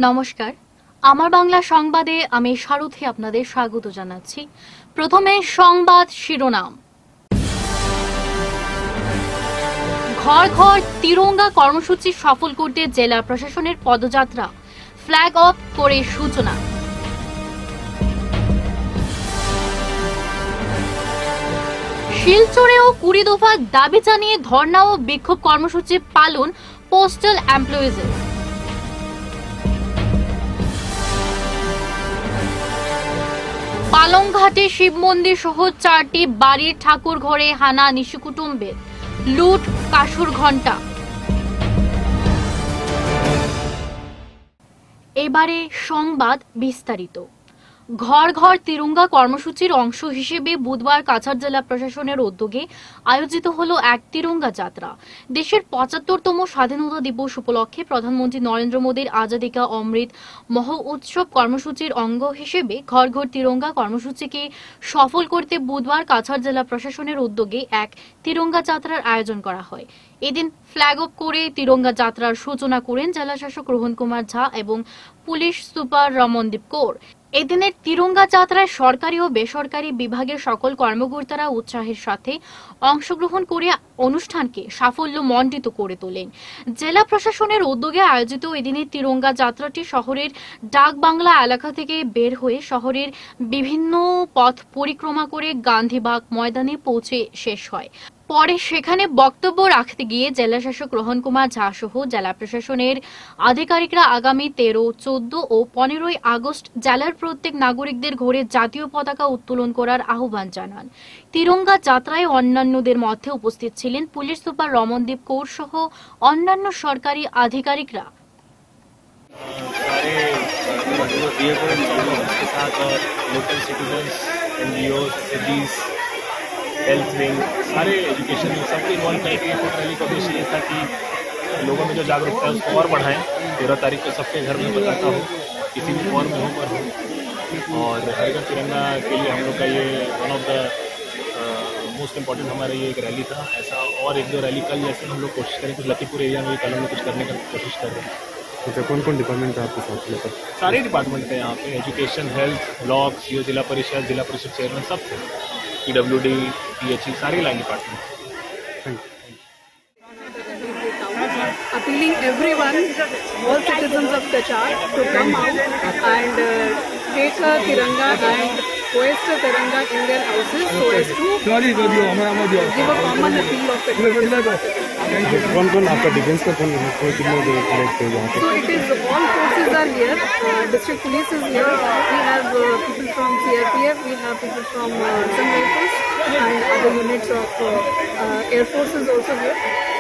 নমস্কার, আমার বাংলা সংবাদে আমি সারথী আপনাদের স্বাগত জানাচ্ছি। প্রথমে সংবাদ শিরোনাম। ঘর ঘর তিরঙ্গা কর্মসূচি সফল করতে জেলা প্রশাসনের পদযাত্রা, ফ্ল্যাগ অফ করে সূচনা। শিলচরেও 20 দফা দাবি জানিয়ে ধর্ণা ও বিক্ষোভ কর্মসূচি পালন পোস্টাল এমপ্লয়িজের। পালংঘাটে শিব মন্দির সহ 4টি বাড়ির ঠাকুর ঘরে হানা নিশুকুটুম্বের, লুট, কাসুর ঘণ্টা। এবারে সংবাদ বিস্তারিত। ঘর ঘর তিরঙ্গা কর্মসূচির অংশ হিসেবে বুধবার কাছাড় জেলা প্রশাসনের উদ্যোগে আয়োজিত হলো এক তিরঙ্গা যাত্রা। দেশের 75তম স্বাধীনতা দিবস উপলক্ষে প্রধানমন্ত্রী নরেন্দ্র মোদীর আজাদি কা অমৃত মহো উৎসব কর্মসূচির অঙ্গ হিসেবে ঘর ঘর তিরঙ্গা কর্মসূচিকে সফল করতে বুধবার কাছাড় জেলা প্রশাসনের উদ্যোগে এক তিরঙ্গা যাত্রার আয়োজন করা হয়। এদিন ফ্ল্যাগ অফ করে তিরঙ্গা যাত্রার সূচনা করেন জেলা শাসক রোহন কুমার ঝা এবং পুলিশ সুপার রমনদীপ কৌর। এদিনের তিরঙ্গা যাত্রায় সরকারি ও বেসরকারি বিভাগের সকল কর্মকর্তারা উৎসাহের সাথে অংশগ্রহণ করে অনুষ্ঠানকে সাফল্যমণ্ডিত করে তোলেন। জেলা প্রশাসনের উদ্যোগে আয়োজিত এদিনের তিরঙ্গা যাত্রাটি শহরের ডাক বাংলা এলাকা থেকে বের হয়ে শহরের বিভিন্ন পথ পরিক্রমা করে গান্ধীবাগ ময়দানে পৌঁছে শেষ হয়। পরে সেখানে বক্তব্য রাখতে গিয়ে জেলা শাসক রোহন কুমার ঝা সহ জেলা প্রশাসনের আধিকারিকরা আগামী 13, 14 ও 15 আগস্ট জেলার প্রত্যেক নাগরিকদের ঘরে জাতীয় পতাকা উত্তোলন করার আহ্বান জানান। তিরঙ্গা যাত্রায় অন্যান্যদের মধ্যে উপস্থিত ছিলেন পুলিশ সুপার রমনদীপ কৌর সহ অন্যান্য সরকারি আধিকারিকরা। हेल्थ विंग, सारे एजुकेशन सबको इन्वॉल्व करके फुट रैली का उद्देश्य ये था कि लोगों में जो जागरूकता है उसको और बढ़ाएं। 13 तारीख को सबके घर में बताता हो, किसी भी फॉर्म में हो पर हो। और हर घर तिरंगा के लिए हम लोग का ये one of the most important हमारा ये एक रैली था। ऐसा और 1-2 रैली कल जैसे हम लोग कोशिश करें कुछ लखीमपुर एरिया में कल में कुछ करने का कोशिश कर रहे हैं। अच्छा, कौन कौन डिपार्टमेंट है आपके साथ लेकर? सारे डिपार्टमेंट थे यहाँ पे, एजुकेशन, हेल्थ, ब्लॉक, सीओ, जिला परिषद चेयरमैन सब थे, PWD, PHE, सारे line department. Appealing everyone, all citizens of Kachar, to come out and take a Tiranga and hoist a Tiranga in their houses so as to give a common appeal of patriotism. कौन आपका defence का कौन कितने collect है यहाँ पे? So it is all forces are here. District police is here. We have people from CRPF. We have people from some vehicles and other units of Air Force is also here.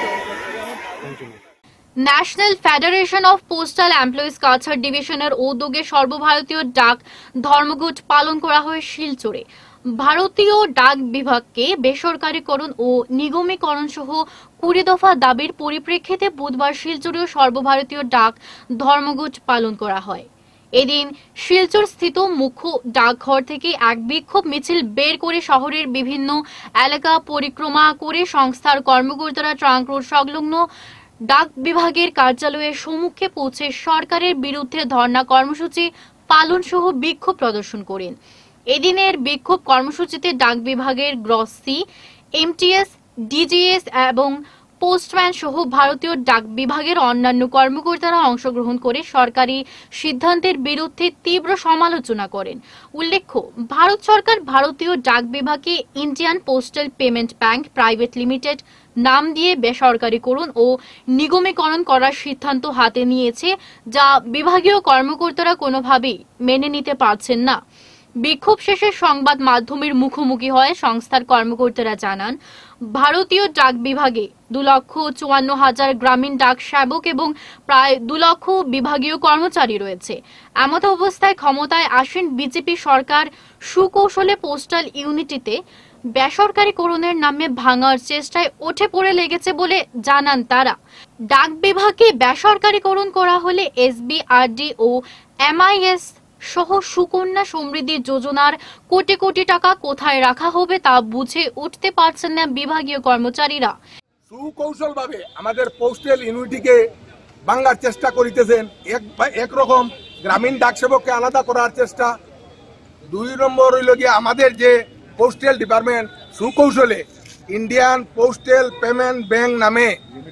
Thank you. National federation of postal employees Cachar ডিভিশনের উদ্যোগে সর্বভারতীয় ডাক ধর্মঘট পালন করা হয় শিলচরে। ভারতীয় ডাক বিভাগকে বেসরকারীকরণ ও নিগমীকরণ সহ 20 দফা দাবির পরিপ্রেক্ষিতে বুধবার শিলচরেও সর্বভারতীয় ডাক ধর্মঘট পালন করা হয়। এদিন শিলচর স্থিত মুখ্য ডাকঘর থেকে এক বিক্ষোভ মিছিল বের করে শহরের বিভিন্ন এলাকা পরিক্রমা করে সংস্থার কর্মকর্তারা ট্রাঙ্ক রোড সংলগ্ন ডাক বিভাগের কার্যালয়ের সম্মুখে পৌঁছে সরকারের বিরুদ্ধে ধর্ণা কর্মসূচি পালন সহ বিক্ষোভ প্রদর্শন করেন। এদিনের বিক্ষোভ কর্মসূচিতে ডাক বিভাগের গ্রস সি, MTS, DGS এবং পোস্টম্যান সহ ভারতীয় ডাক বিভাগের অন্যান্য কর্মকর্তারা অংশগ্রহণ করে সরকারি সিদ্ধান্তের বিরুদ্ধে তীব্র সমালোচনা করেন। উল্লেখ্য, ভারত সরকার ভারতীয় ডাক বিভাগকে Indian postal payment bank private limited নাম দিয়ে বেসরকারীকরণ ও নিগমীকরণ করার সিদ্ধান্ত হাতে নিয়েছে, যা বিভাগীয় কর্মকর্তারা কোনোভাবেই মেনে নিতে পারছেন না। বিক্ষোভ শেষে সংবাদ মাধ্যমের মুখোমুখি হয়ে সংস্থার কর্মকর্তারা জানান, ভারতীয় ডাক বিভাগে 2,54,000 গ্রামীণ ডাক সেবক এবং প্রায় 2 লক্ষ বিভাগীয় কর্মচারী রয়েছে। এমত অবস্থায় ক্ষমতায় আসেন বিজেপি সরকার সুকৌশলে পোস্টাল ইউনিটিতে বেসরকারীকরণের নামে ভাঙার চেষ্টায় উঠে পড়ে লেগেছে বলে জানান তারা। ডাক বিভাগকে বেসরকারীকরণ করা হলে SBRD ও MIS সহ সুকন্যা সমৃদ্ধি যোজনার কোটি কোটি টাকা কোথায় রাখা হবে তা বুঝে উঠতে পারছেন না বিভাগীয় কর্মচারীরা। সুকৌশলভাবে আমাদের পোস্টাল ইউনিটিকে ভাঙার চেষ্টা করিতেছেন। একরকম গ্রামীণ ডাক সেবককে আলাদা করার চেষ্টা। 2 নম্বর হইল গিয়ে আমাদের যে পোস্টাল ডিপার্টমেন্ট সুকৌশলে ইন্ডিয়ান পোস্টাল পেমেন্ট ব্যাংক নামে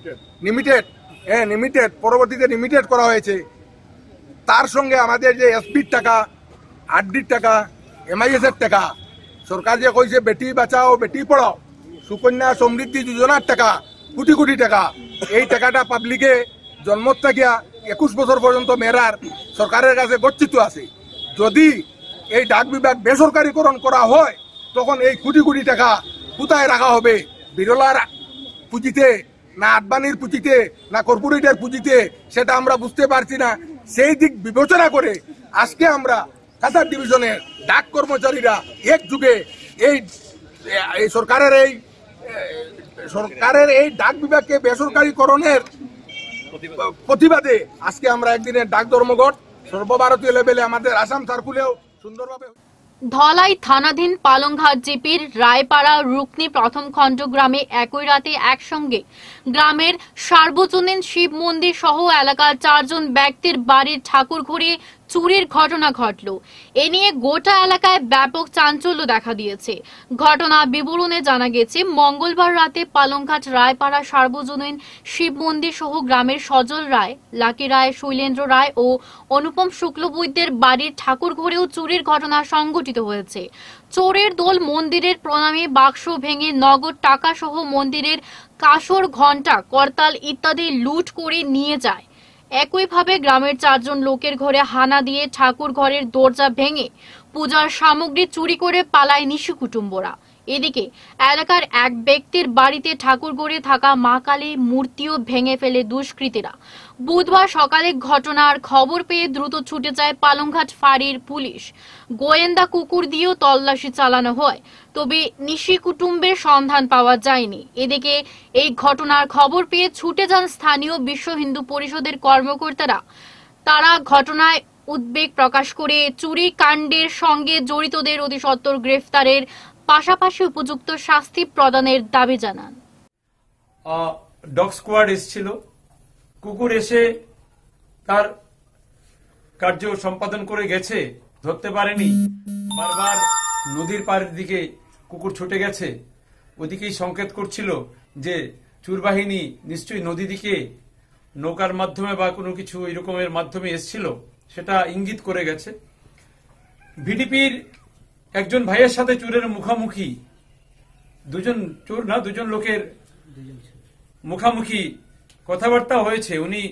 লিমিটেড পরবর্তীতে লিমিটেড করা হয়েছে। তার সঙ্গে আমাদের যে এসপির টাকা, আরডির টাকা, MIS এর টাকা, সরকার যে কইছে বেটি বাঁচাও বেটি পড়াও, সুকন্যা সমৃদ্ধি যোজনার টাকা, কোটি কোটি টাকা, এই টাকাটা পাবলিকে জন্ম থেকে 21 বছর পর্যন্ত মেয়েরার সরকারের কাছে গচ্ছিত আছে। যদি এই ডাক বিভাগ বেসরকারীকরণ করা হয় তখন এই কোটি কোটি টাকা কোথায় রাখা হবে? বিরলার পুঁজিতে, না আডবাণীর পুঁজিতে, না কর্পোরেটের পুঁজিতে, সেটা আমরা বুঝতে পারছি না। সেই দিক বিবেচনা করে আজকে আমরা কাছাড় ডিভিশনের ডাক কর্মচারীরা একযুগে এই সরকারের এই ডাক বিভাগকে বেসরকারীকরণের প্রতিবাদে আজকে আমরা একদিনের ডাক ধর্মঘট সর্বভারতীয় লেভেলে আমাদের আসাম সার্কুলেও সুন্দরভাবে। ধলাই থানাধীন পালংঘাট জিপির রায়পাড়া রুকনি প্রথম খণ্ড গ্রামে একই রাতে একসঙ্গে গ্রামের সার্বজনীন শিব মন্দির সহ এলাকার 4 জন ব্যক্তির বাড়ির ঠাকুর ঘুরিয়ে চুরির ঘটনা ঘটল। এ নিয়ে গোটা এলাকায় ব্যাপক চাঞ্চল্য দেখা দিয়েছে। ঘটনা বিবরণে জানা গেছে, মঙ্গলবার রাতে পালংঘাট রায়পাড়া সার্বজনীন শিব মন্দির সহ গ্রামের সজল রায়, লাকি রায়, শৈলেন্দ্র রায় ও অনুপম শুক্লবৈদ্যের বাড়ির ঠাকুর ঘরেও চুরির ঘটনা সংঘটিত হয়েছে। চোরের দল মন্দিরের প্রণামী বাক্স ভেঙে নগদ টাকা সহ মন্দিরের কাসর, ঘণ্টা, করতাল ইত্যাদি লুট করে নিয়ে যায়। একইভাবে গ্রামের 4 জন লোকের ঘরে হানা দিয়ে ঠাকুর ঘরের দরজা ভেঙে পূজার সামগ্রী চুরি করে পালায় নিশু কুটুম্বরা। এদিকে এলাকার এক ব্যক্তির বাড়িতে ঠাকুর ঘরে থাকা মা কালী মূর্তিও ভেঙে ফেলে দুষ্কৃতীরা। বুধবার সকালে ঘটনার খবর পেয়ে দ্রুত ছুটে যায় পালংঘাট ফাঁড়ির পুলিশ। গোয়েন্দা কুকুর দিয়েও তল্লাশি চালানো হয়, তবে নিশি কুটুম্বের সন্ধান পাওয়া যায়নি। এদিকে এই ঘটনার খবর পেয়ে ছুটে যান স্থানীয় বিশ্ব হিন্দু পরিষদের কর্মকর্তারা। তারা ঘটনায় উদ্বেগ প্রকাশ করে চুরি কাণ্ডের সঙ্গে জড়িতদের অতি সত্বর গ্রেফতারের পাশাপাশি উপযুক্ত শাস্তি প্রদানের দাবি জানান। ডগ স্কোয়াড এসেছিল, কুকুর এসে তার কার্য সম্পাদন করে গেছে, ধরতে পারেনি। বারবার নদীর পাড়ের দিকে কুকুর ছুটে গেছে, ওদিকেই সংকেত করছিল যে চোর বাহিনী নিশ্চয়ই নদী দিকে নৌকার মাধ্যমে বা কোনো কিছু এরকমের মাধ্যমে এসেছিল, সেটা ইঙ্গিত করে গেছে। ভিডিপির একজন ভাইয়ের সাথে চোরের মুখামুখি, দুজন লোকের মুখামুখি কথাবার্তা হয়েছে। উনি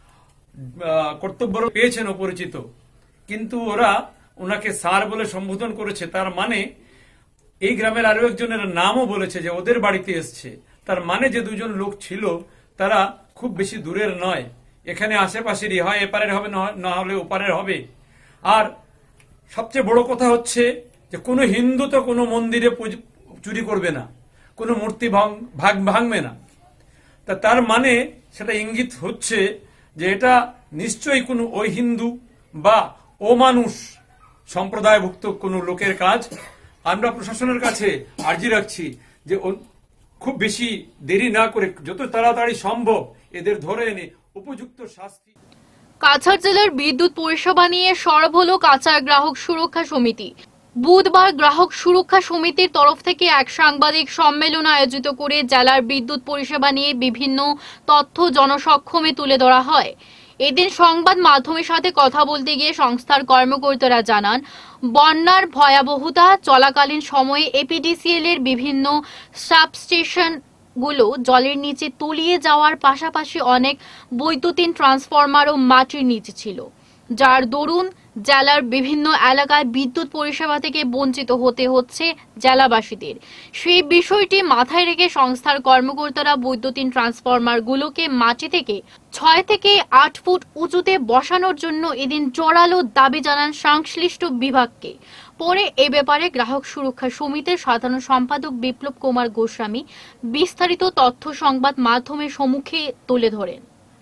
কর্তব্য পেয়েছেন অপরিচিত, কিন্তু ওনাকে স্যার বলে সম্বোধন করেছে। তার মানে এই গ্রামের আরো একজনের নামও বলেছে যে ওদের বাড়িতে এসছে। তার মানে যে 2 জন লোক ছিল তারা খুব বেশি দূরের নয়, এখানে আশেপাশেরই, হয় এপারের হবে না হলে ওপারের হবে। আর সবচেয়ে বড় কথা হচ্ছে যে কোনো হিন্দু তো কোনো মন্দিরে চুরি করবে না, কোনো মূর্তি ভাঙবে না। তার মানে সেটা ইঙ্গিত হচ্ছে যে এটা নিশ্চয়ই কোনো ওই হিন্দু বা ও মানুষ সম্প্রদায়ভুক্ত কোনো লোকের কাজ। আমরা প্রশাসনের কাছে আর্জি রাখছি যে খুব বেশি দেরি না করে যত তাড়াতাড়ি সম্ভব এদের ধরে এনে উপযুক্ত শাস্তি। কাছাড় জেলার বিদ্যুৎ পরিষেবা নিয়ে সরব হলো কাছাড় গ্রাহক সুরক্ষা সমিতি। বুধবার গ্রাহক সুরক্ষা সমিতির তরফ থেকে এক সাংবাদিক সম্মেলন আয়োজিত করে জেলার বিদ্যুৎ পরিষেবা নিয়ে বিভিন্ন তথ্য জনসমক্ষে তুলে ধরা হয়। এদিন সংবাদ মাধ্যমের সাথে কথা বলতে গিয়ে সংস্থার কর্মকর্তারা জানান, বন্যার ভয়াবহতা চলাকালীন সময়ে এপিডিসিএল এর বিভিন্ন সাবস্টেশনগুলো জলের নিচে তলিয়ে যাওয়ার পাশাপাশি অনেক বৈদ্যুতিন ট্রান্সফরমারও মাটির নিচে ছিল, যার দরুন জেলার বিভিন্ন এলাকায় বিদ্যুৎ পরিষেবা থেকে বঞ্চিত হতে হচ্ছে জেলাবাসীদের। সেই বিষয়টি মাথায় রেখে সংস্থার কর্মকর্তারা বৈদ্যুতিন ট্রান্সফরমারগুলোকে মাটি থেকে 6 থেকে 8 ফুট উঁচুতে বসানোর জন্য এদিন জোরালো দাবি জানান সংশ্লিষ্ট বিভাগকে। পরে এ ব্যাপারে গ্রাহক সুরক্ষা সমিতির সাধারণ সম্পাদক বিপ্লব কুমার গোস্বামী বিস্তারিত তথ্য সংবাদ মাধ্যমের সম্মুখে তুলে ধরেন।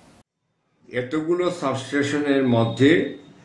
এতগুলো সাবস্টেশনের মধ্যে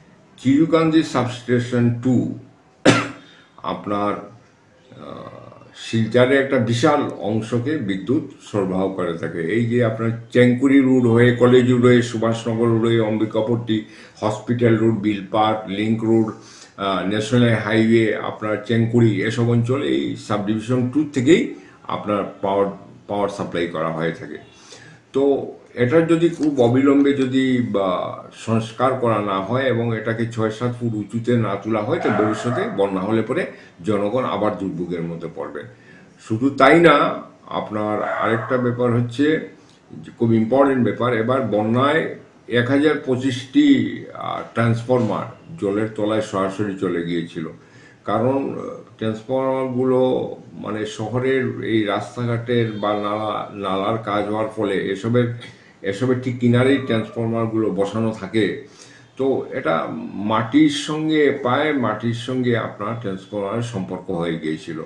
চিরুকান্দি সাবস্টেশন 2 আপনার শিলচরের একটা বিশাল অংশকে বিদ্যুৎ সরবরাহ করে থাকে। এই যে আপনার চেঙ্কুরি রোড হয়ে, কলেজ রোড হয়ে, সুভাষনগর রোড হয়ে, Ambikapatti, hospital road, bill park, link road, national highway, আপনার চেঙ্কুরি, এসব অঞ্চল এই সাব ডিভিশন 2 থেকেই আপনার পাওয়ার সাপ্লাই করা হয়ে থাকে। তো এটার যদি খুব অবিলম্বে যদি সংস্কার করা না হয় এবং এটাকে 6-7 ফুট উঁচুতে না তোলা হয়, তো ভবিষ্যতে বন্যা হলে পরে জনগণ আবার দুর্ভোগের মধ্যে পড়বে। শুধু তাই না, আপনার আরেকটা ব্যাপার হচ্ছে, খুব ইম্পর্টেন্ট ব্যাপার, এবার বন্যায় 1025টি ট্রান্সফরমার জলের তলায় সরাসরি চলে গিয়েছিল। কারণ ট্রান্সফরমারগুলো মানে শহরের এই রাস্তাঘাটের বা নালার কাজ হওয়ার ফলে এসবের ঠিক কিনারেই ট্রান্সফরমারগুলো বসানো থাকে। তো এটা মাটির সঙ্গে আপনার ট্রান্সফরমারের সম্পর্ক হয়ে গিয়েছিল।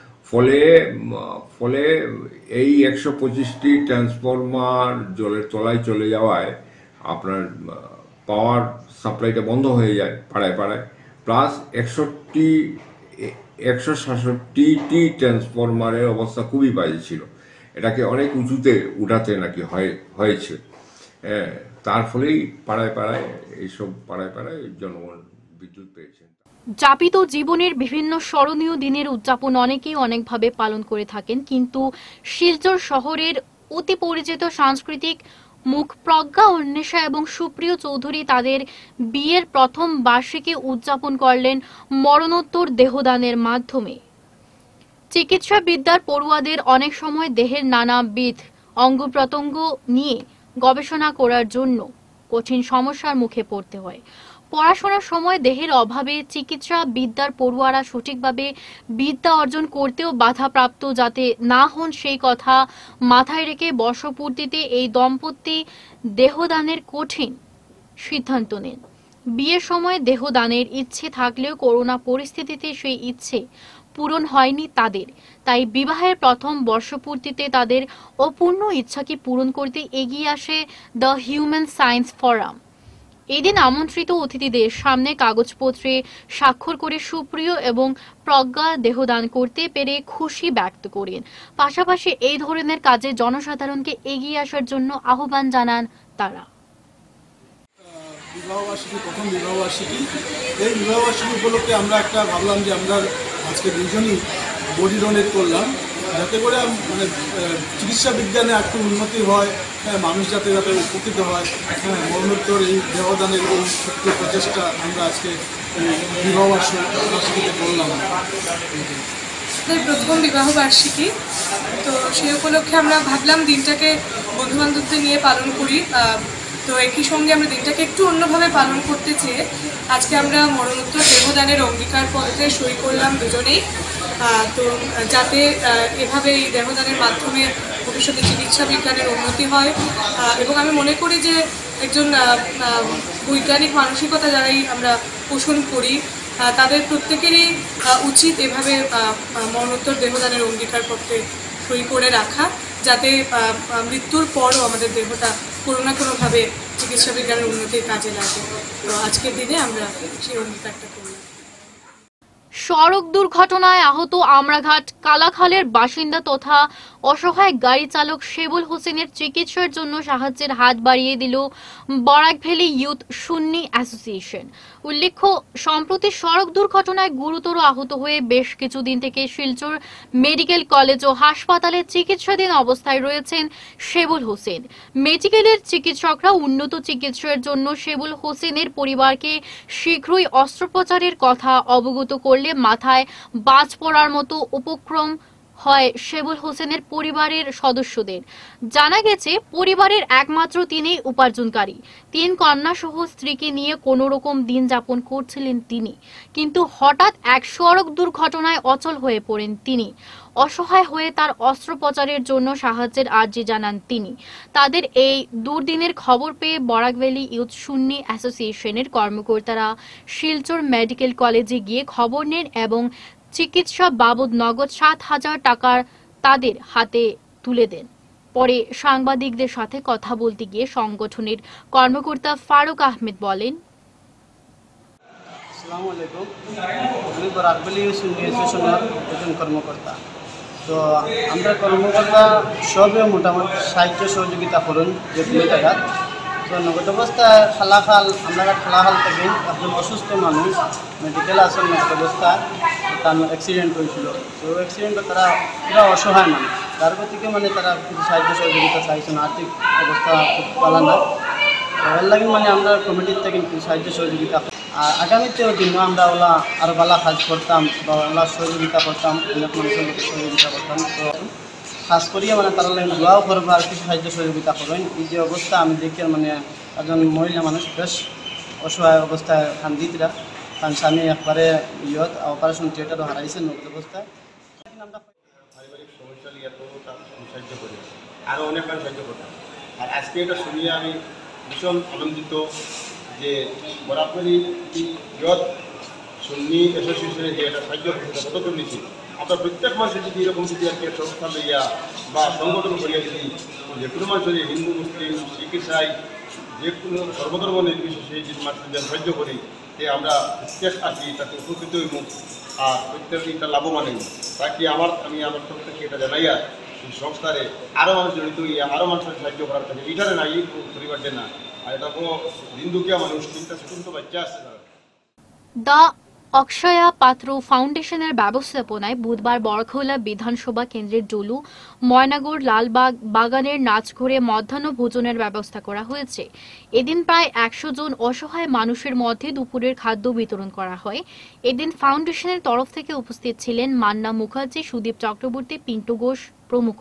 ফলে এই 125টি ট্রান্সফরমার জলের তলায় চলে যাওয়ায় আপনার পাওয়ার সাপ্লাইটা বন্ধ হয়ে যায় পাড়ায় পাড়ায়। প্লাস 167টি ট্রান্সফরমারের অবস্থা খুবই বাজে ছিল। এটাকে অনেক উঁচুতে উঠাতে নাকি হয়েছে। তার ফলেই পাড়ায় পাড়ায় জনগণ বিদ্যুৎ পেয়েছেন। যাপিত জীবনের বিভিন্ন স্মরণীয় দিনের উদযাপন অনেকেই অনেকভাবে পালন করে থাকেন, কিন্তু শিলচর শহরের অতি পরিচিত সাংস্কৃতিক মুখ প্রজ্ঞা অন্বেষা এবং সুপ্রিয় চৌধুরী তাদের বিয়ের প্রথম বার্ষিকী উদযাপন করলেন মরণোত্তর দেহদানের মাধ্যমে। চিকিৎসা বিদ্যার পড়ুয়াদের অনেক সময় দেহের নানাবিধ অঙ্গ প্রত্যঙ্গ নিয়ে গবেষণা করার জন্য কঠিন সমস্যার মুখে পড়তে হয়। পড়াশোনার সময় দেহের অভাবে চিকিৎসা বিদ্যার পড়ুয়ারা সঠিকভাবে বিদ্যা অর্জন করতেও বাধাপ্রাপ্ত যাতে না হন সেই কথা মাথায় রেখে বর্ষপূর্তিতে এই দম্পতি দেহদানের কঠিন সিদ্ধান্ত নেন। বিয়ের সময় দেহদানের ইচ্ছে থাকলেও করোনা পরিস্থিতিতে সেই ইচ্ছে পূরণ হয়নি তাদের। তাই বিবাহের প্রথম বর্ষপূর্তিতে তাদের অপূর্ণ ইচ্ছাকে পূরণ করতে এগিয়ে আসে দ্য হিউম্যান সায়েন্স ফোরাম। এদিন আমন্ত্রিত অতিথিদের সামনে কাগজপত্রে স্বাক্ষর করে সুপ্রিয় এবং প্রজ্ঞা দেহদান করতে পেরে খুশি ব্যক্ত করেন। পাশাপাশি এই ধরনের কাজে জনসাধারণকে এগিয়ে আসার জন্য আহ্বান জানান তারা। প্রথম বিবাহবার্ষিকী, এই বিবাহবার্ষিকী উপলক্ষে আমরা একটা ভাবলাম যে আমরা আজকে দুজনই বডি ডোনেট করলাম, যাতে করে মানে চিকিৎসা বিজ্ঞানে একটু উন্নতি হয়, মানুষ যাতে উপকৃত হয়। মরণোত্তর এই দেহদানের এই সত্যি প্রচেষ্টা আমরা আজকে বিবাহবার্ষিকীতে করলাম। প্রথম বিবাহবার্ষিকী, তো সেই উপলক্ষে আমরা ভাবলাম দিনটাকে বন্ধুবান্ধবদের নিয়ে পালন করি। তো একই সঙ্গে আমরা দিনটাকে একটু অন্যভাবে পালন করতে চেয়ে আজকে আমরা মরণোত্তর দেহদানের অঙ্গীকার পত্রে সই করলাম দুজনেই। তো যাতে এভাবে এই দেহদানের মাধ্যমে ভবিষ্যতে চিকিৎসা বিজ্ঞানের উন্নতি হয়, এবং আমি মনে করি যে একজন বৈজ্ঞানিক মানসিকতা যারাই আমরা পোষণ করি তাদের প্রত্যেকেরই উচিত এভাবে মরণোত্তর দেহদানের অঙ্গীকার পত্রে সই করে রাখা, যাতে মৃত্যুর পরও আমাদের দেহটা কোনো না কোনোভাবে চিকিৎসা বিজ্ঞানের উন্নতির কাজে লাগে। তো আজকের দিনে আমরা সেই অঙ্গীকারটা করলাম। সড়ক দুর্ঘটনায় আহত আমরাঘাট কালাখালের বাসিন্দা তথা অসহায় গাড়ি চালক শেবুল হোসেনের চিকিৎসার জন্য সাহায্যের হাত বাড়িয়ে দিল Barak valley youth Sunni association. উল্লেখ্য, সম্প্রতি সড়ক দুর্ঘটনায় গুরুতর আহত হয়ে বেশ কিছুদিন থেকে শিলচর মেডিকেল কলেজ ও হাসপাতালে চিকিৎসাধীন অবস্থায় রয়েছেন শেবুল হোসেন। মেডিকেলের চিকিৎসকরা উন্নত চিকিৎসার জন্য শেবুল হোসেনের পরিবারকে শীঘ্রই অস্ত্রোপচারের কথা অবগত করলে মাথায় বাজ পড়ার মতো উপক্রম হয় শেবুল হোসেনের পরিবারের সদস্যদের। জানা গেছে, পরিবারের একমাত্র তিনিই উপার্জনকারী। 3 কন্যা সহ স্ত্রীকে নিয়ে কোনো রকম দিন যাপন করছিলেন তিনি, কিন্তু হঠাৎ এক সড়ক দুর্ঘটনায় অচল হয়ে পড়েন তিনি। অসহায় হয়ে তার অস্ত্রোপচারের জন্য সাহায্যের আর্জি জানান তিনি। তাদের এই দুর্দিনের খবর পেয়ে বরাক ভ্যালি ইউথ সুন্নি অ্যাসোসিয়েশনের কর্মকর্তারা শিলচর মেডিকেল কলেজে গিয়ে খবর নেন এবং চিকিৎসা বাবদ নগদ 7,000 টাকা তাদের হাতে তুলে দেন। পরে সাংবাদিকদের সাথে কথা বলতে গিয়ে সংগঠনের কর্মকর্তা ফারুক আহমেদ বলেন, আসসালামু আলাইকুম, আমি বরাক ভ্যালি ইউথ সুন্নি অ্যাসোসিয়েশনের একজন কর্মকর্তা। তো আমরা কর্মকর্তা সবে মোটামুটি সাহায্য সহযোগিতা করুন যে কোনো জায়গা। তো নগদ অবস্থায় খালাখাল আমরা খালাখাল থেকে একজন অসুস্থ মানুষ মেডিকেল আসেন নগদ অবস্থায়, তার অ্যাক্সিডেন্ট হয়েছিল। তো অ্যাক্সিডেন্টে তারা পুরা অসহায় মানুষ, তার গতিকে মানে তারা কিছু সাহায্য সহযোগিতা চাইছেন, আর্থিক অবস্থা খুব ভালো না। এর লাগে মানে আমরা কমিটির থেকে কিছু সাহায্য সহযোগিতা, আর আগামীতেও দিনও আমরা ওলা আরও ভালো কাজ করতাম বা ওলা সহযোগিতা করতাম, অনেক মানুষের মধ্যে সহযোগিতা করতাম। তো খাস করিয়া মানে তারা লাগে দোয়াও করবো আর কিছু সাহায্য সহযোগিতা করেন। এই যে অবস্থা আমি দেখি মানে একজন মহিলা মানুষ বেশ অসহায় অবস্থায় কান্দিতরা, কারণ স্বামী একবারে ইয়ত অপারেশন থিয়েটারও হারাইছেন নগদ অবস্থায়। পারিবারিক সমস্যা নিয়ে তো তাকে সাহায্য করি, আরও অনেক মানুষ সাহায্য করতাম। আর আজকে এটা শুনিয়ে আমি ভীষণ আনন্দিত যে বরাবরই ইয়ত সুন্নি অ্যাসোসিয়েশনে যে একটা সাহায্য করতে পদক্ষেপ নিয়েছি, আমরা প্রত্যেক মানুষের যদি এরকম যদি একটা সংস্থা লইয়া বা সংগঠন করিয়া যদি যে কোনো মানুষের হিন্দু মুসলিম শিখ ইসাই যে কোনো সর্বধর্ম নির্বিশেষে যদি মানুষের সাহায্য করি, যে আমরা প্রত্যেক আছি তাতে উপকৃত হইব আর প্রত্যেক এটা লাভবান হইব। তাকে আমি আমার তরফ থেকে এটা জানাইয়া এই সংস্থারে আরও মানুষ জড়িত হইয়া আরও মানুষের সাহায্য করার থাকে। এটারে না এই পরিবারটা না, আর এটা কোনো হিন্দুকিয়া মানুষ, তিনটা ছোট বাচ্চা আছে তারা। দ্য অক্ষয়া পাত্র ফাউন্ডেশনের ব্যবস্থাপনায় বুধবার বড়খোলা বিধানসভা কেন্দ্রের ডলু ময়নাগুড় লালবাগ বাগানের নাচঘরে মধ্যাহ্ন ভোজনের ব্যবস্থা করা হয়েছে। এদিন প্রায় 100 জন অসহায় মানুষের মধ্যে দুপুরের খাদ্য বিতরণ করা হয়। এদিন ফাউন্ডেশনের তরফ থেকে উপস্থিত ছিলেন মান্না মুখার্জি, সুদীপ চক্রবর্তী, পিন্টু ঘোষ প্রমুখ।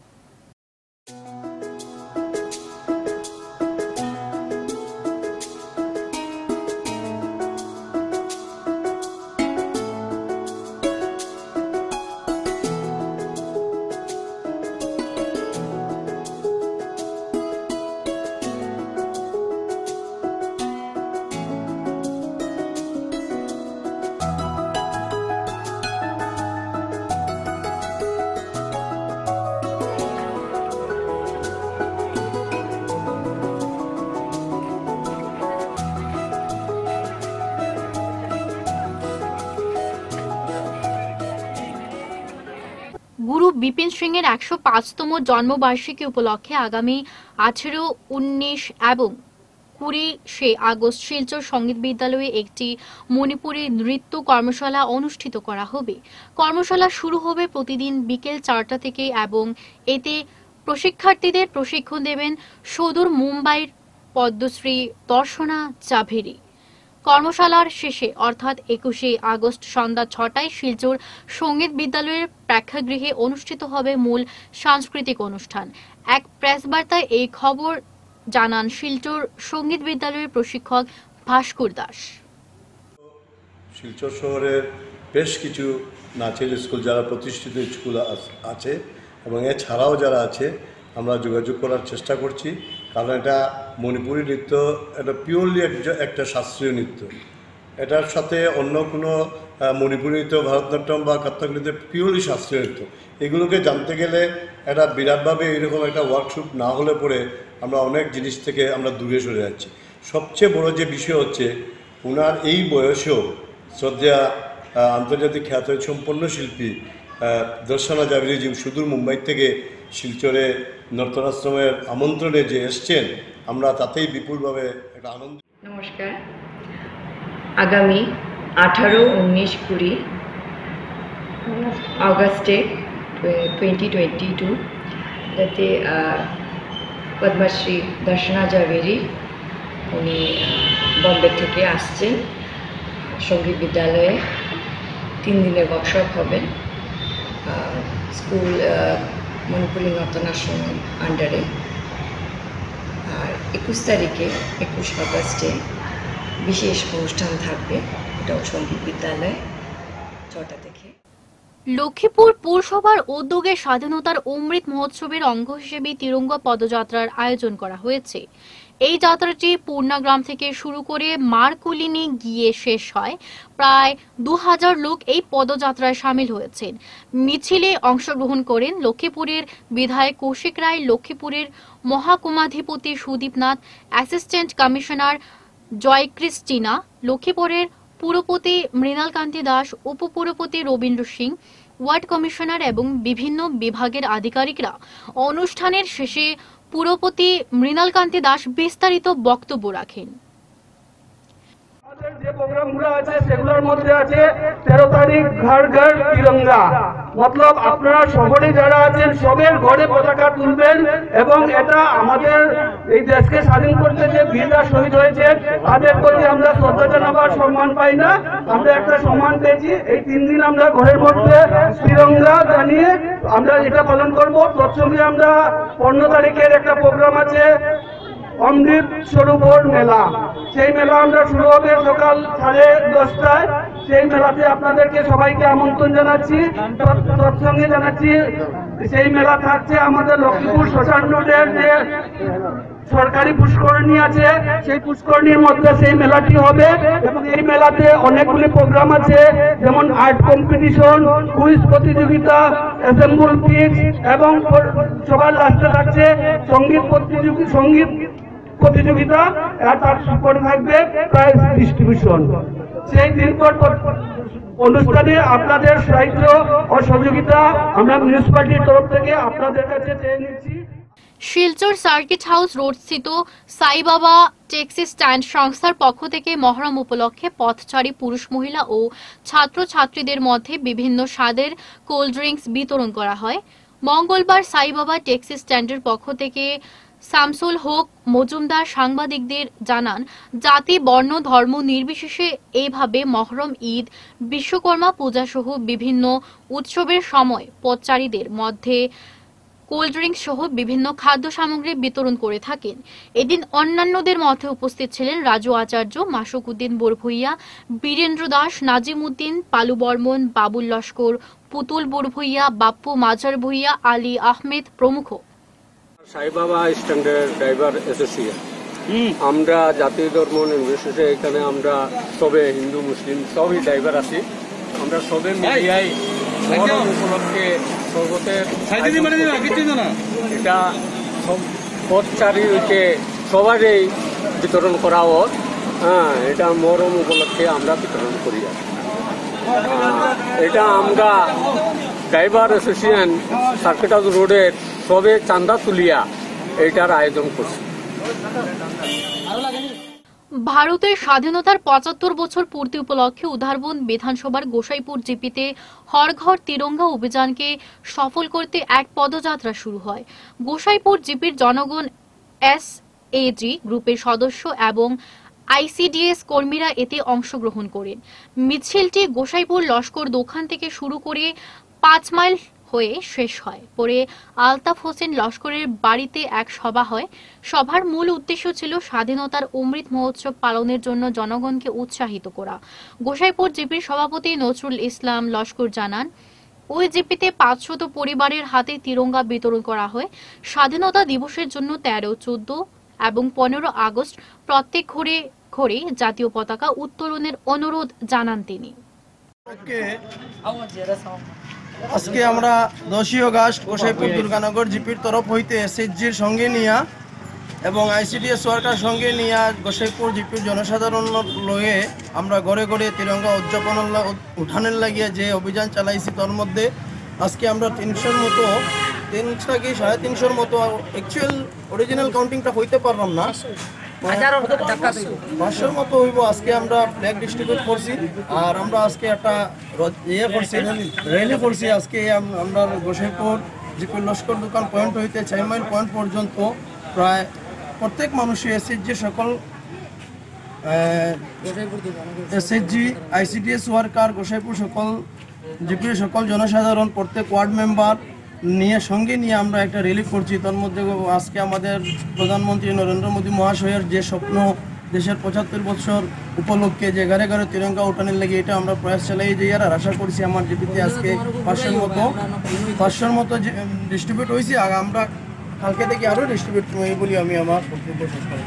গুরু বিপিন সিং এর 105তম জন্মবার্ষিকী উপলক্ষে আগামী 18, 19 এবং 20 আগস্ট শিলচর সঙ্গীত বিদ্যালয়ে একটি মণিপুরী নৃত্য কর্মশালা অনুষ্ঠিত করা হবে। কর্মশালা শুরু হবে প্রতিদিন বিকেল 4টা থেকে এবং এতে প্রশিক্ষার্থীদের প্রশিক্ষণ দেবেন সুদূর মুম্বাইয়ের পদ্মশ্রী দর্শনা জাভেরি। কর্মশালার শেষে অর্থাৎ 21 আগস্ট সন্ধ্যা 6টায় শিলচর সঙ্গীত বিদ্যালয়ের প্রেক্ষাগৃহে অনুষ্ঠিত হবে মূল সাংস্কৃতিক অনুষ্ঠান। এক প্রেস বার্তায় এই খবর জানান শিলচর সঙ্গীত বিদ্যালয়ের প্রশিক্ষক ভাস্কর দাস। শিলচর শহরের বেশ কিছু নাচের স্কুল যারা প্রতিষ্ঠিত স্কুল আছে এবং এছাড়াও যারা আছে আমরা যোগাযোগ করার চেষ্টা করছি, কারণ এটা মণিপুরী নৃত্য, এটা পিওরলি একটা শাস্ত্রীয় নৃত্য। এটার সাথে অন্য কোনো মণিপুরী নৃত্য, ভারতনাট্যম বা কত্থক নৃত্য পিওরলি শাস্ত্রীয় নৃত্য। এগুলোকে জানতে গেলে এটা বিরাটভাবে এরকম একটা ওয়ার্কশপ না হলে পরে আমরা অনেক জিনিস থেকে আমরা দূরে সরে যাচ্ছি। সবচেয়ে বড় যে বিষয় হচ্ছে ওনার এই বয়সেও শ্রদ্ধা আন্তর্জাতিক খ্যাতসম্পন্ন শিল্পী দর্শনা জাভেরি সুদূর মুম্বাই থেকে শিলচরে নর্তনাশ্রমের আমন্ত্রণে যে এসছেন, আমরা তাতেই বিপুলভাবে একটা আনন্দ। নমস্কার। আগামী 18, 19, 20 আগস্টে 2022 যাতে পদ্মশ্রী দর্শনা জাভেরি উনি বম্বে থেকে আসছেন, সঙ্গীত বিদ্যালয়ে 3 দিনের ওয়ার্কশপ হবে স্কুল মণিপুরী নর্তনাশ্রমের আন্ডারে। আর 21 তারিখে 21 আগস্টে বিশেষ অনুষ্ঠান থাকবে, এটাও সঙ্গীত বিদ্যালয়ে 6টা থেকে। লক্ষ্মীপুর পৌরসভার উদ্যোগে স্বাধীনতার অমৃত মহোৎসবের অঙ্গ হিসেবে তিরঙ্গা পদযাত্রার আয়োজন করা হয়েছে। এই যাত্রাটি পূর্ণাগ্রাম থেকে শুরু করে মারকুলিনি গিয়ে শেষ হয়। প্রায় 2000 লোক এই পদযাত্রায় সামিল হয়েছেন। মিছিলে অংশগ্রহণ করেন লক্ষ্মীপুরের বিধায়ক কৌশিক রায়, লক্ষ্মীপুরের মহাকুমাধিপতি Sudip Nath, assistant commissioner Joy Christina, লক্ষ্মীপুরের পুরপতি মৃণালকান্তি দাস, উপপুরপতি রবীন্দ্র সিং, ওয়ার্ড কমিশনার এবং বিভিন্ন বিভাগের আধিকারিকরা। অনুষ্ঠানের শেষে পুরপতি মৃণালকান্তি দাস বিস্তারিত বক্তব্য রাখেন। যে প্রোগ্রামগুলো আছে সেগুলোর মধ্যে আছে 13 তারিখ ঘর ঘর তিরঙ্গা, মতলব আপনারা শহরে যারা আছেন সবের ঘরে পতাকা তুলবেন এবং এটা আমাদের এই দেশকে স্বাধীন করতে যে বীররা শহীদ হয়েছে তাদের প্রতি আমরা শ্রদ্ধা জানাবার সম্মান পাই না, আমরা একটা সম্মান পেয়েছি। এই 3 দিন আমরা ঘরের মধ্যে তিরঙ্গা জানিয়ে আমরা এটা পালন করব। প্রথমে আমরা 15 তারিখের একটা প্রোগ্রাম আছে অমৃত সরোবর মেলা, সেই মেলা আমরা শুরু হবে সকাল 10:30টায়। সেই মেলাতে আপনাদেরকে সবাইকে আমন্ত্রণ জানাচ্ছি। তৎসঙ্গে জানাচ্ছি সেই মেলা থাকছে আমাদের লক্ষ্মীপুর শ্মশান রোডের যে সরকারি পুষ্করণী আছে সেই পুষ্করণীর মধ্যে সেই মেলাটি হবে এবং এই মেলাতে অনেকগুলি প্রোগ্রাম আছে, যেমন আর্ট কম্পিটিশন, কুইজ প্রতিযোগিতা, অ্যাসেম্বল পিচ এবং সবার লাস্টে থাকছে সঙ্গীত প্রতিযোগিতা আর তার পরে থাকবে প্রাইজ ডিস্ট্রিবিউশন। সেই দিনপর অনুষ্ঠানে আপনাদের সাহায্য ও সহযোগিতা আমরা মিউনিসিপ্যালিটির তরফ থেকে আপনাদের কাছে চেয়ে নিচ্ছি। শিলচর সার্কিট হাউস রোডস্থিত সাইবাবা ট্যাক্সি স্ট্যান্ড সংস্থার পক্ষ থেকে মহরম উপলক্ষে পথচারী পুরুষ, মহিলা ও ছাত্রছাত্রীদের মধ্যে বিভিন্ন স্বাদের কোল্ড ড্রিঙ্কস বিতরণ করা হয়। মঙ্গলবার সাইবাবা ট্যাক্সি স্ট্যান্ডের পক্ষ থেকে শামসুল হক মজুমদার সাংবাদিকদের জানান, জাতি, বর্ণ, ধর্ম নির্বিশেষে এইভাবে মহরম, ঈদ, বিশ্বকর্মা পূজা সহ বিভিন্ন উৎসবের সময় পথচারীদের মধ্যে কোল্ড ড্রিঙ্কস সহ বিভিন্ন খাদ্য সামগ্রী বিতরণ করে থাকেন। এদিন অন্যান্যদের মধ্যে উপস্থিত ছিলেন রাজু আচার্য, মাসুক উদ্দিন বরভুইয়া, বীরেন্দ্র দাস, নাজিম উদ্দিন, পালু বর্মন, বাবুল লস্কর, পুতুল বরভুইয়া, বাপ্পু মাজার ভুইয়া, আলী আহমেদ প্রমুখ। সাইবাবা স্ট্যান্ডার্ড ড্রাইভার অ্যাসোসিয়েশন, আমরা জাতি ধর্ম নির্বিশেষে এখানে আমরা সবে হিন্দু মুসলিম সবই ড্রাইভার আছি। আমরা সবে মিলিয়াই মহরম উপলক্ষে সর্বতের এটা পথচারীকে সবারই বিতরণ করা হোক। হ্যাঁ, এটা মহরম উপলক্ষে আমরা বিতরণ করি। এটা আমরা ড্রাইভার অ্যাসোসিয়েশন সার্কিট হাউস রোডের সবে চান্দা তুলিয়া এটার আয়োজন করছি। ভারতের স্বাধীনতার 75 বছর পূর্তি উপলক্ষে উধারবন্দ বিধানসভার গোসাইপুর জিপিতে হর ঘর তিরঙ্গা অভিযানকে সফল করতে এক পদযাত্রা শুরু হয়। গোসাইপুর জিপির জনগণ, এসএজি গ্রুপের সদস্য এবং আইসিডিএস কর্মীরা এতে অংশগ্রহণ করেন। মিছিলটি গোসাইপুর লস্কর দোকান থেকে শুরু করে 5 মাইল হয়ে শেষ হয়। পরে আলতাফ হোসেন লস্করের বাড়িতে এক সভা হয়। সভার মূল উদ্দেশ্য ছিল স্বাধীনতার অমৃত মহোৎসব পালনের জন্য জনগণকে উৎসাহিত করা। গোসাইপুর জিপির সভাপতি নজরুল ইসলাম লস্কর জানান, ওই জিপিতে 500 পরিবারের হাতে তিরঙ্গা বিতরণ করা হয়। স্বাধীনতা দিবসের জন্য 13, 14 এবং 15 আগস্ট প্রত্যেক ঘরে ঘরে জাতীয় পতাকা উত্তোলনের অনুরোধ জানান তিনি। আজকে আমরা 10 আগস্ট গোসাইপুর দুর্গানগর জিপির তরফ হইতে এসএসজির সঙ্গে নিয়া এবং আইসিডিএস সরকার সঙ্গে নিয়া গোসাইপুর জিপির জনসাধারণ লয়ে আমরা ঘরে ঘরে তিরঙ্গা উদযাপন উঠানের লাগিয়ে যে অভিযান চালাইছি, তার মধ্যে আজকে আমরা 300 মতো 300 কি 350 মতো অ্যাকচুয়াল অরিজিনাল কাউন্টিংটা হইতে পারলাম না, 500 মতো হইব। আজকে আমরা ফ্ল্যাগ ডিস্ট্রিবিউট করছি আর আমরা আজকে একটা র্যালি করছি। আজকে আমরা গোসাইপুর জিপি লস্কর দোকান পয়েন্ট হইতে 6 মাইল পয়েন্ট পর্যন্ত প্রায় প্রত্যেক মানুষই এসএসজি সকল এসএসজি আইসিডিএস ওয়ার্কার গোসাইপুর সকল জিপির সকল জনসাধারণ প্রত্যেক ওয়ার্ড মেম্বার নিয়ে সঙ্গে নিয়ে আমরা একটা র্যালি করছি। তার মধ্যে আজকে আমাদের প্রধানমন্ত্রী নরেন্দ্র মোদী মহাশয়ের যে স্বপ্ন দেশের 75 বছর উপলক্ষে যে ঘরে ঘরে তিরঙ্গা উঠানের লাগে এটা আমরা প্রয়াস চালাই যাই আর আশা করছি আমার জিপিতে আজকে 500 মতো ডিস্ট্রিবিউট হয়েছি। আর আমরা কালকে থেকে আরও ডিস্ট্রিবিউট করবো বলি আমি আমার বক্তব্য শেষ করি।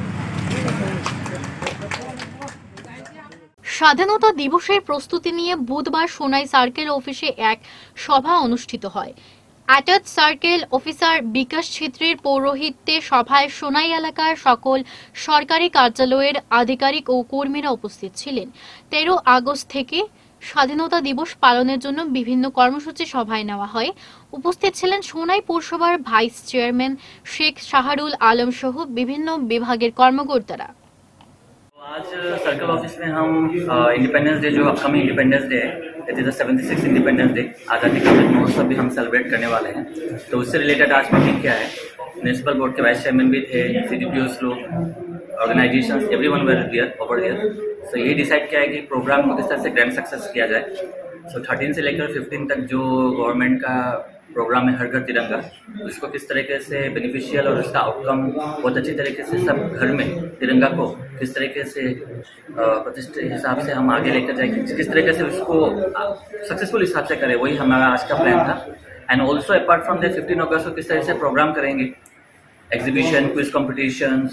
স্বাধীনতা দিবসের প্রস্তুতি নিয়ে বুধবার সোনাই সার্কেল অফিসে এক সভা অনুষ্ঠিত হয়। অ্যাটাচ সার্কেল অফিসার বিকাশ ছেত্রীর পৌরোহিত্যে সভায় সোনাই এলাকার সকল সরকারি কার্যালয়ের আধিকারিক ও কর্মীরা উপস্থিত ছিলেন। 13 আগস্ট থেকে স্বাধীনতা দিবস পালনের জন্য বিভিন্ন কর্মসূচি সভায় নেওয়া হয়। উপস্থিত ছিলেন সোনাই পৌরসভার ভাইস চেয়ারম্যান শেখ শাহরুল आलम সহ বিভিন্ন বিভাগের কর্মকর্তারা। आज सर्कल ऑफिस में हम इंडिपेंडेंस डे जो अपकमिंग इंडिपेंडेंस डे है, it is the 76 independence day, आज़ादी का अमृत महोत्सव भी हम सेलिब्रेट करने वाले हैं। तो उससे रिलेटेड आज मीटिंग क्या है, म्यूनिसिपल बोर्ड के वाइस चेयरमैन भी थे, CDPOs लोग, organisations, everyone were here over here. So यही डिसाइड किया है कि प्रोग्राम को किस तरह से ग्रैंड सक्सेस किया जाए। सो 13 से लेकर 15 तक जो गवर्नमेंट का प्रोग्राम है हर घर तिरंगा, उसको किस तरीके से बेनिफिशियल और उसका आउटकम बहुत अच्छी तरीके से सब घर में तिरंगा को किस तरीके से प्रतिष्ठित हिसाब से हम आगे लेकर जाएंगे, किस तरीके से उसको सक्सेसफुल हिसाब से करें, वही हमारा आज का प्लान था। And also apart from that 15 अगस्त को किस तरह से प्रोग्राम करेंगे, एग्जीबिशन, क्विज कॉम्पिटिशन्स,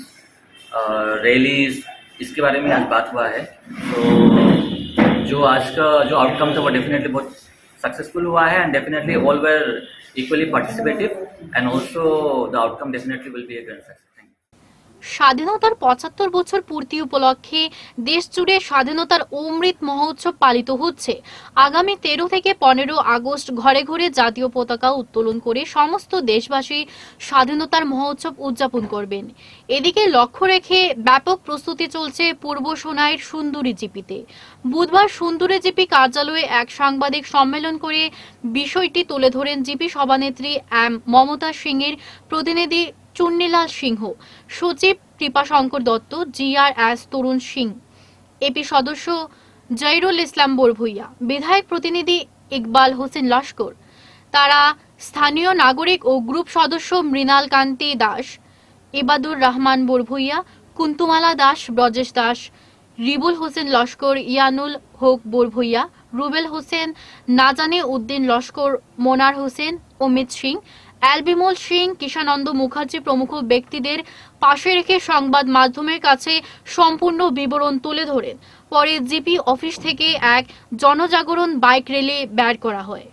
रैलीज, इसके बारे में आज बात हुआ है। तो जो आज का जो आउटकम था वो डेफिनेटली बहुत सक्सेसफुल हुआ है and definitely all were equally participative and also the outcome definitely will be a grand success. স্বাধীনতার ৭৫ বছর পূর্তি উপলক্ষে দেশ জুড়ে স্বাধীনতার অমৃত মহোৎসব পালিত হচ্ছে। আগামী 13 থেকে 15 আগস্ট ঘরে ঘরে জাতীয় পতাকা উত্তোলন করে সমস্ত দেশবাসী স্বাধীনতার মহোৎসব উদযাপন করবেন। এদিকে লক্ষ্য রেখে ব্যাপক প্রস্তুতি চলছে পূর্ব সোনাইয়ের সুন্দরী জিপিতে। বুধবার সুন্দরী জিপি কার্যালয়ে এক সাংবাদিক সম্মেলন করে বিষয়টি তুলে ধরেন জিপি সভানেত্রী এম মমতা সিংয়ের প্রতিনিধি চুন্নিলাল সিংহ, সচিব কৃপাশঙ্কর দত্ত, GRS তরুণ সিং, এপি সদস্য জয়রুল ইসলাম বরভুইয়া, বিধায়ক প্রতিনিধি ইকবাল হোসেন লস্কর। তারা স্থানীয় নাগরিক ও গ্রুপ সদস্য মৃণাল কান্তি দাস, ইবাদুর রহমান বরভুইয়া, কুন্তুমালা দাস, ব্রজেশ দাস, রিবুল হোসেন লস্কর, ইয়ানুল হক বরভুইয়া, রুবেল হোসেন, নাজানে উদ্দিন লস্কর, মোনার হোসেন, অমিত সিং, অ্যালবিমল সিং, কিষানন্দ মুখার্জি প্রমুখ ব্যক্তিদের পাশে রেখে সংবাদ মাধ্যমের কাছে সম্পূর্ণ বিবরণ তুলে ধরেন। পরে জিপি অফিস থেকে এক জনজাগরণ বাইক র্যালি বের করা হয়।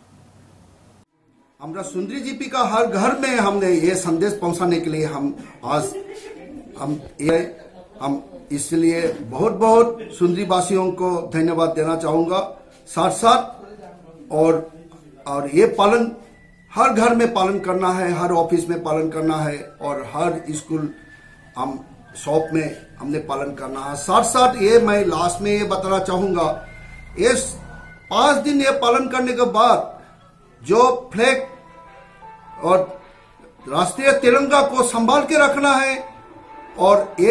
আমরা सुंदरी जीपी का हर घर में हमने ये संदेश पहुंचाने के लिए हम इसलिए बहुत बहुत सुंदरी वासियों को धन्यवाद देना चाहूंगा। साथ साथ और ये पालन हर घर में पालन करना है, हर ऑफिस में पालन करना है और हर स्कूल हम शॉप में हमने पालन करना है। साथ साथ ये मैं लास्ट में ये बताना चाहूंगा, इस 5 दिन ये पालन करने के बाद जो फ्लैग और राष्ट्रीय तिरंगा को संभाल के रखना है और ये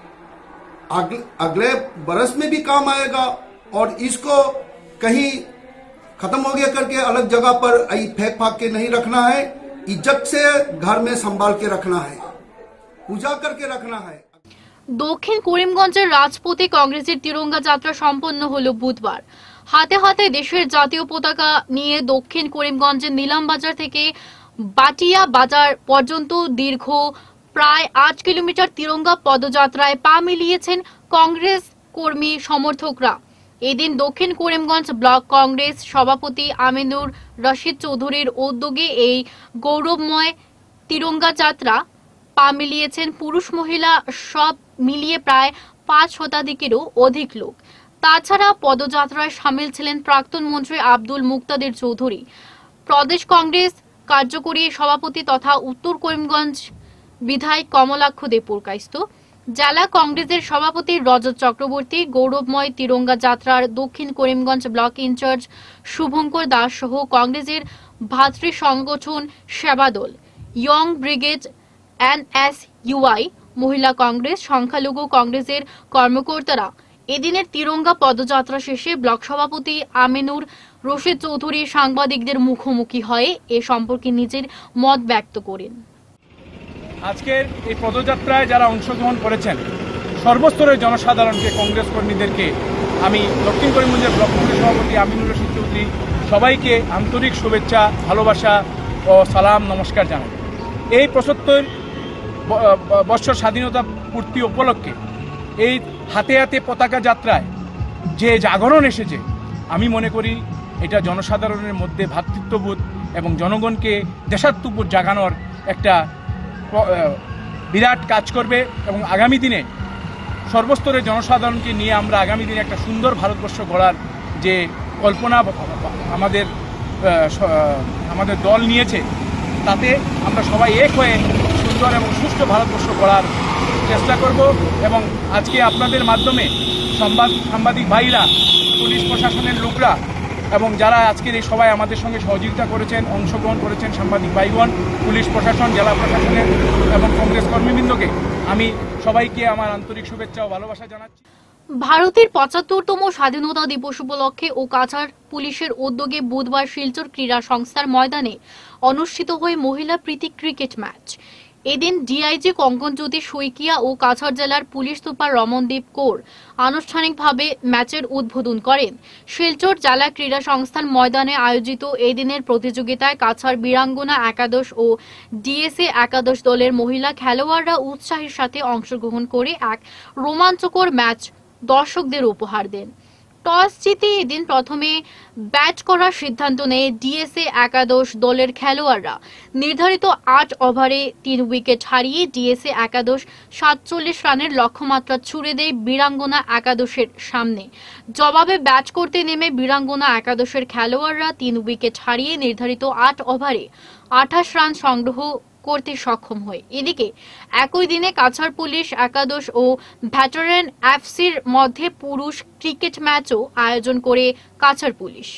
अगले बरस में भी काम आएगा और इसको कहीं खत्म हो गया करके अलग जगह पर फेंक फाक के नहीं रखना है, इज्जत से घर में संभाल के रखना है, पूजा करके रखना है। দক্ষিণ করিমগঞ্জের রাজপথে কংগ্রেসের তিরঙ্গা যাত্রা সম্পন্ন হলো বুধবার। হাতে হাতে দেশের জাতীয় পতাকা নিয়ে দক্ষিণ করিমগঞ্জের নিলামবাজার থেকে বাটিয়া বাজার পর্যন্ত দীর্ঘ প্রায় 8 কিলোমিটার তিরঙ্গা পদযাত্রায় পা মিলিয়েছেন কংগ্রেস কর্মী সমর্থকরা। এদিন দক্ষিণ করিমগঞ্জ ব্লক কংগ্রেস সভাপতি আমিনুর রশিদ চৌধুরীর উদ্যোগে এই গৌরবময় তিরঙ্গা যাত্রা পা মিলিয়েছেন পুরুষ মহিলা সব মিলিয়ে প্রায় 5 শতাধিকেরও অধিক লোক। তাছাড়া পদযাত্রায় সামিল ছিলেন প্রাক্তন মন্ত্রী আব্দুল মুক্তাদির চৌধুরী, প্রদেশ কংগ্রেস কার্যকরী সভাপতি তথা উত্তর করিমগঞ্জ বিধায়ক কমলাক্ষ দে পুরকাইস্ত, জেলা কংগ্রেসের সভাপতি রজত চক্রবর্তী, গৌরবময় তিরঙ্গা যাত্রার দক্ষিণ করিমগঞ্জ ব্লক ইনচার্জ শুভঙ্কর দাস সহ কংগ্রেসের ভাতৃ সংগঠন সেবাদল, ইয়ং ব্রিগেড, NSUI, মহিলা কংগ্রেস, সংখ্যালঘু কংগ্রেসের কর্মকর্তারা এদিনের তিরঙ্গা পদযাত্রা শেষে ব্লক সভাপতি আমিনুর রশিদ চৌধুরী সাংবাদিকদের মুখোমুখি হয়ে এ সম্পর্কে নিজের মত ব্যক্ত করেন। আজকের এই পদযাত্রায় যারা অংশগ্রহণ করেছেন সর্বস্তরের জনসাধারণকে, কংগ্রেস কর্মীদেরকে আমি দক্ষিণ করিমগঞ্জের ব্লক কংগ্রেস সভাপতি আমিনুর রশিদ চৌধুরী সবাইকে আন্তরিক শুভেচ্ছা, ভালোবাসা ও সালাম নমস্কার জানাই। এই 75 বছর স্বাধীনতা পূর্তি উপলক্ষে এই হাতে হাতে পতাকা যাত্রায় যে জাগরণ এসেছে, আমি মনে করি এটা জনসাধারণের মধ্যে ভ্রাতৃত্ববোধ এবং জনগণকে দেশাত্মবোধ জাগানোর একটা বিরাট কাজ করবে এবং আগামী দিনে সর্বস্তরের জনসাধারণকে নিয়ে আমরা আগামী দিনে একটা সুন্দর ভারতবর্ষ গড়ার যে কল্পনা আমাদের দল নিয়েছে, তাতে আমরা সবাই এক হয়ে সুন্দর এবং সুষ্ঠু ভারতবর্ষ গড়ার চেষ্টা করব। এবং আজকে আপনাদের মাধ্যমে সাংবাদিক ভাইরা, পুলিশ প্রশাসনের লোকরা এবং যারা আজকের এই সবাই আমাদের সঙ্গে সহযোগিতা করেছেন, অংশগ্রহণ করেছেন, সাংবাদিক ভাইগণ, পুলিশ প্রশাসন, জেলা প্রশাসনের এবং কংগ্রেস কর্মীবৃন্দকে আমি সবাইকে আমার আন্তরিক শুভেচ্ছা ও ভালোবাসা জানাচ্ছি। ভারতের ৭৫তম স্বাধীনতা দিবস উপলক্ষে ও কাছাড় পুলিশের উদ্যোগে বুধবার শিলচর ক্রীড়া সংস্থার ময়দানে অনুষ্ঠিত হয় মহিলা প্রীতি ক্রিকেট ম্যাচ। এদিন ডিআইজি কঙ্কনজ্যোতি শইকিয়া ও কাছাড় জেলার পুলিশ সুপার রমনদীপ কৌর আনুষ্ঠানিকভাবে ম্যাচের উদ্বোধন করেন। শিলচর জেলা ক্রীড়া সংস্থান ময়দানে আয়োজিত এই দিনের প্রতিযোগিতায় কাছাড় বীরাঙ্গনা একাদশ ও ডিএসএ একাদশ দলের মহিলা খেলোয়াড়রা উৎসাহের সাথে অংশগ্রহণ করে এক রোমাঞ্চকর ম্যাচ দর্শকদের উপহার দেন। টস জিতে এদিন প্রথমে ব্যাট করার সিদ্ধান্ত নেয় ডিএসএ একাদশ দলের খেলোয়াড়রা। নির্ধারিত ৮ ওভারে ৩ উইকেট হারিয়ে ডিএসএ একাদশ ৪৭ রানের লক্ষ্যমাত্রা ছুড়ে দেয় বীরাঙ্গনা একাদশের সামনে। জবাবে ব্যাট করতে নেমে বীরাঙ্গনা একাদশের খেলোয়াড়রা ৩ উইকেট হারিয়ে নির্ধারিত ৮ ওভারে ২৮ রান সংগ্রহ করতে সক্ষম হয়। এদিকে একই দিনে কাছাড় পুলিশ একাদশ ও ভেটারেন এফসির মধ্যে পুরুষ ক্রিকেট ম্যাচও আয়োজন করে কাছাড় পুলিশ।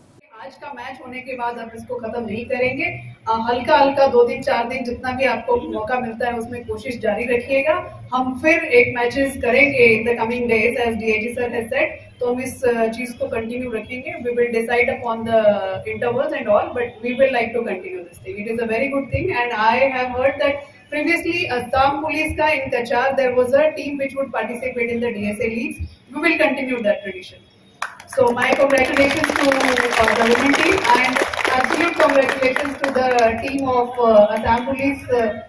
आज का मैच होने के बाद हम इसको खत्म नहीं करेंगे, हल्का हल्का 2 दिन 4 दिन जितना भी आपको मौका मिलता है उसमें कोशिश जारी रखिएगा। हम फिर एक मैचेस करेंगे in the coming days as DIG sir has said, तो हम इस चीज को कंटिन्यू रखेंगे। We will decide upon the intervals and all, but we will like to continue this thing. It is a very good thing and I have heard that previously Assam Police ka in Kachar there was a team which would participate in the DSA leagues. We will continue that tradition. So my congratulations to the women team and absolute congratulations to the team of Assam Police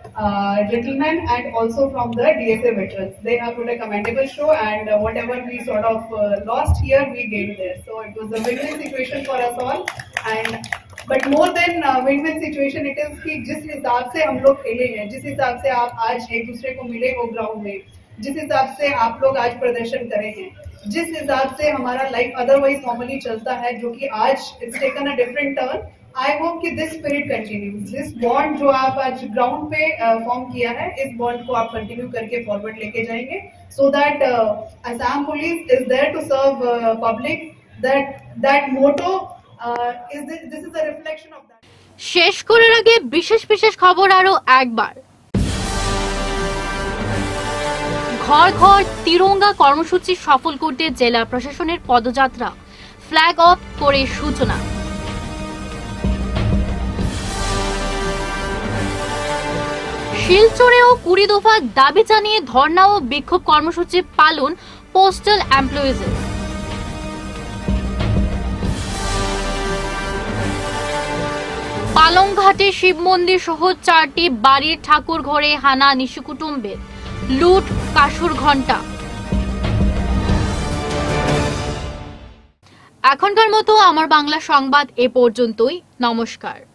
gentlemen and also from the DSA veterans. They have put a commendable show and whatever we sort of lost here we gained there. So it was a win-win situation for us all. And but more than win-win situation it is कि जिस हिसाब से हम लोग खेले हैं, जिस हिसाब से आप आज एक दूसरे को मिले हो ग्राउंड में, जिस हिसाब से आप लोग आज प्रदर्शन करे हैं, जिस हिसाब से हमारा लाइफ अदरवाइज नॉर्मली चलता है, जो कि आज it's taken a different turn. I hope कि this spirit continues, this bond जो आप आज ग्राउंड पे फॉर्म किया है, इस बॉन्ड को आप कंटिन्यू करके फॉरवर्ड लेके जाएंगे so that Assam police is there to serve public. That motto this is a reflection of that. শেষ করার আগে বিশেষ খবর আরো একবার। ঘর ঘর তিরঙ্গা কর্মসূচি সফল করতে জেলা প্রশাসনের পদযাত্রা, ফ্ল্যাগ অফ করে সূচনা। শিলচরেও ২০ দফা দাবি জানিয়ে ধর্ণা ও বিক্ষোভ কর্মসূচি পালন পোস্টাল এমপ্লয়িজের। পালংঘাটে শিব মন্দির সহ ৪টি বাড়ির ঠাকুর ঘরে হানা নিশিকুটুম্বের, লুট, কাসুর ঘণ্টা। এখনকার মতো আমার বাংলা সংবাদ এ পর্যন্তই। নমস্কার।